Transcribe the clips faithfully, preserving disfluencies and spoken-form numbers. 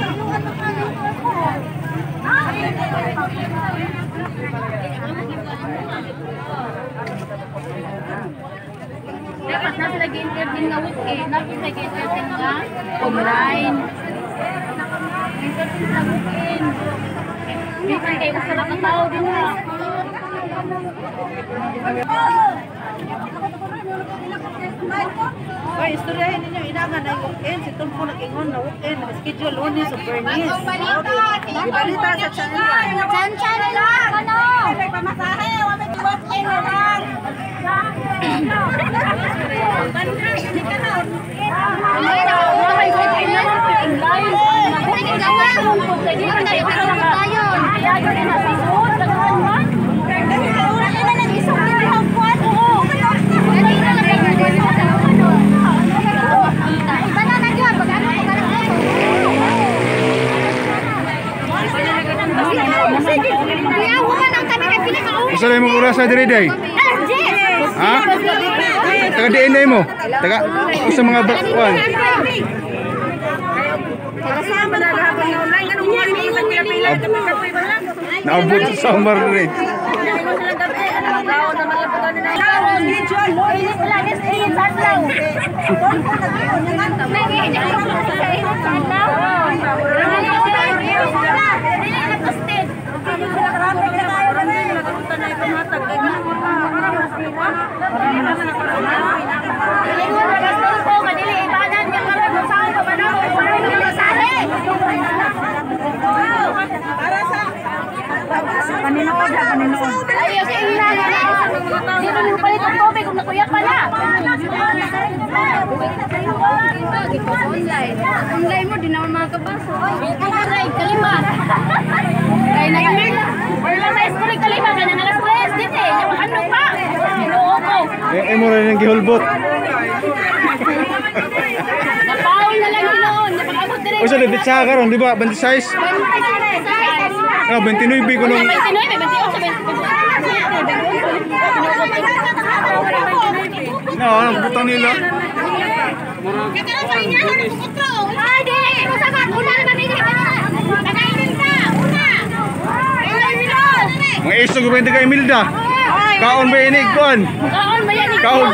Dapat nasa lagi entertain nga weekend, dapat lagi entertain nga online. Entertain sa weekend. Bikin kayo sa mga tao din na. Oy, istoryahin ninyo, inangan na yung weekend. Si Tulfo nag-ingon na weekend. Nag-schedule Lunes o Bernice. Ibalita sa channel. Chan channel lang! Ano? May pamasahe. Wala may weekend na lang. Usa mo kurasa diri day? Ha? Taga D N A mo? Taga usa mga bakwan. Naabot sa summer rin. Paninood na, paninood. Ayaw, siya ina na. Dito mo palit ang tubig kung nakuyak pa na. Online mo, di naman mga kabaso. Right, kalima. Kaya na kami. Wala na iskuri kalima, kaya na stress din eh. Yung ano pa. Inuo ko. Eh, mo rin yung gihulbot. Napaul na lang yun noon. Napakabot din. O sa debit sa karon, di ba? twenty-six? Ah, twenty-nine ko nung... twenty-nine, twenty-eight, No, anong butang nila? Ay, di! Una naman ini! Nakainin ka! Una! Mga iso ko ba kay Milda? Kaon ba inig kon? Kaon ba yan? Kaon!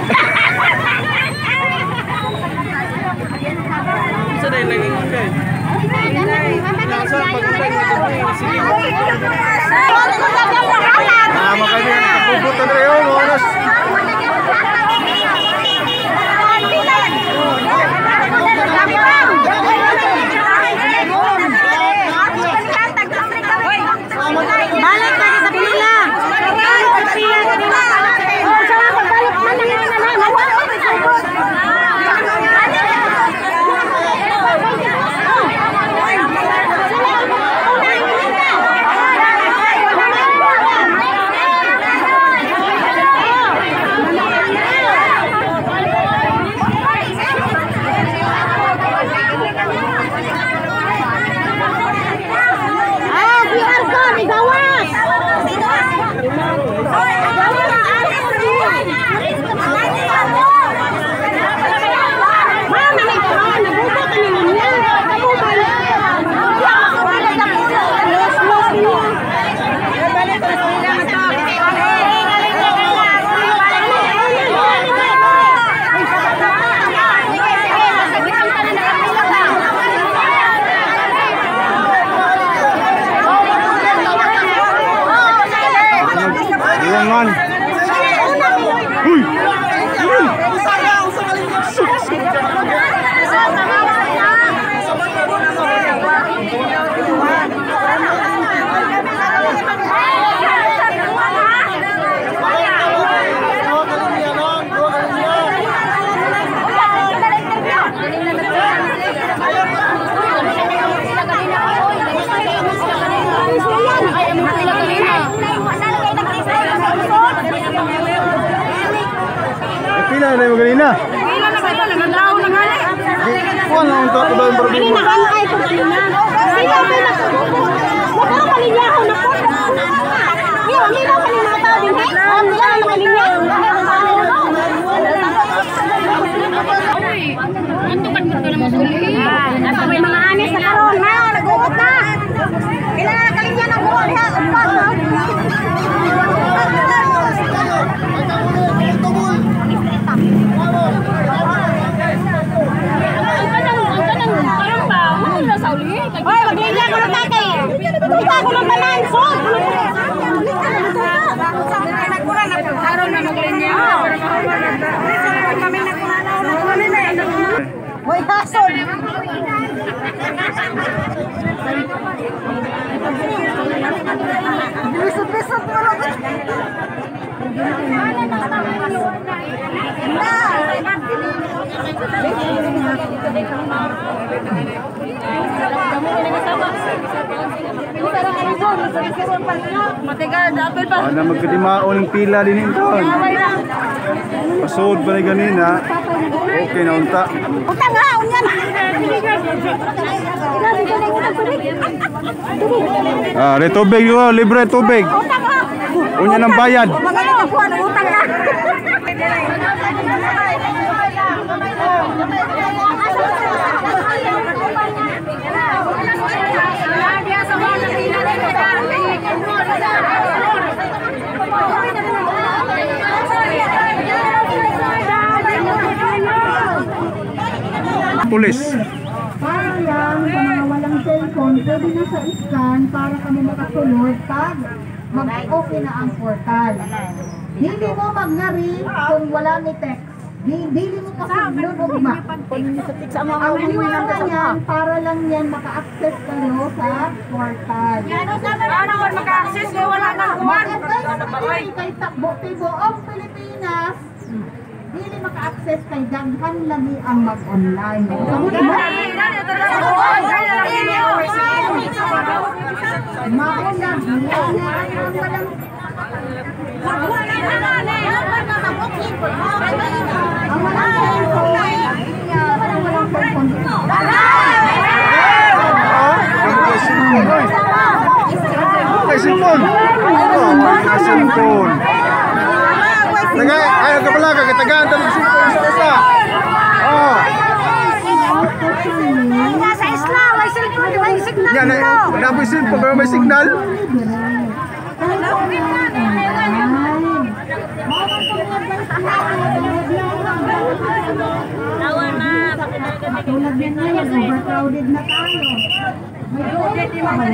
Isa na yung naging kay? Ah, makanya nakapubutan rin yun, oras. Balik lagi sa Pinila! Iwangan. Uy! Uy! Pila na yung ganina? Pila na kayo, nagandao na nga eh. Kuha na ang tato daw yung Ini problema. nakantay ko kanina. Sila, sila. Nakaro kalinyaho na po. Iyo, hindi daw kanina mga tao din. Ang sila na kalinyaho. Uy, ang tukad mo ka naman sa uli. At may mga anis na karon, ha? Nasod. Bisod-bisod mo lang. Ano magkadimaon ng pila din ito. Pasod pa na ganina. Okay na unta. Utang ha, unyan. Ah, re tubig yo, libre tubig. Utang ha. Unya ng bayad. Magano ako ano utang ha. Pulis. Para lang sa mga walang cellphone, pwede na sa scan para kami makasunod pag mag-okay na ang portal. Hindi mo magnari kung wala ni text. Hindi mo kasunod o ma. Ang ginawa niyan, para lang yan maka-access kayo sa portal. Ano man maka-access kay wala nang kuwan. Kay takbo kay buong Pilipinas, dili maka-access kay daghan lagi ang mag-online. Mauna, ang walang ang walang cellphone, ang walang cellphone. Kay cellphone. Oh, kay cellphone. Tagay, ayo ka pala ka tagaan ta ng cellphone sa isa. Oh. Sa isla, may cellphone, may signal Yan dito. na may cellphone pero may signal. Tulad yan ngayon, overcrowded na tayo. May budget din mga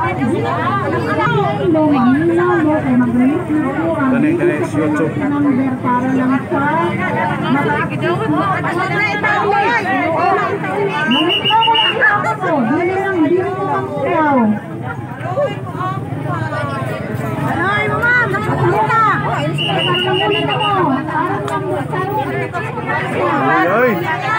Dali, dali, YouTube. number para lang sa mag-access mo. Mangiklaw mo lang ako. Dili lang, dili mo mangiklaw. Ay, mama, nakapagod na. Parang muna mo. Parang Ay, ay.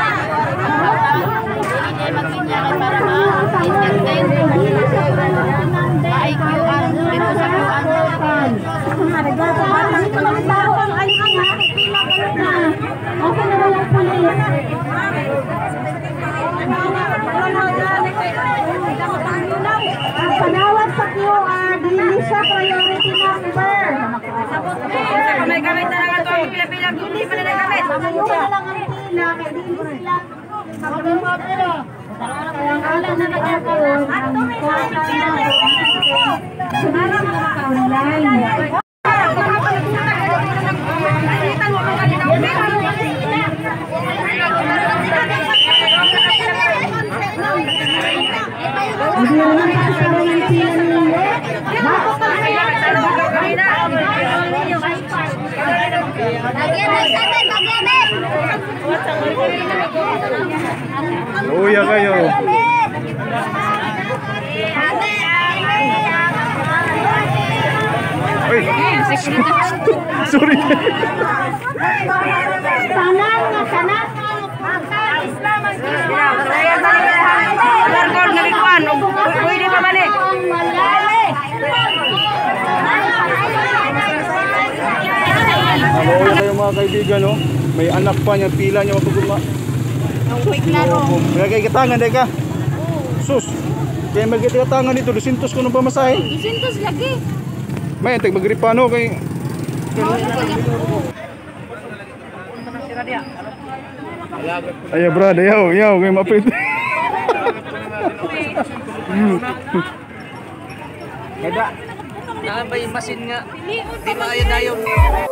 Panawag sa Q R, dili siya priority number. May gamit na lang ito ang pila-pila, hindi pa nila gamit. Magayo na lang ang pila, kaya dili sila. Kaya ang alam na nagkakaroon, ang portal na online. Hindi naman nakakaroon ng pila ninyo. Bakit pa Luya kayo. Ay, sorry. Tanan nga, tanan nga. Alargol nga likuan, pwede pa man eh. Hello kayo mga kaibigan, no? May anak pa niya, pila niya mapaguma. Ang quick na ro. Kaya kay katangan, dahil ka. Sus, kaya magkita katangan dito, dusintos ko nung pamasahe. Isintos lagi. May, tag magripano kay... Ayaw brad, ayaw, ayaw, kay mapit. Kada, nakabay masin nga, di maayo dayon.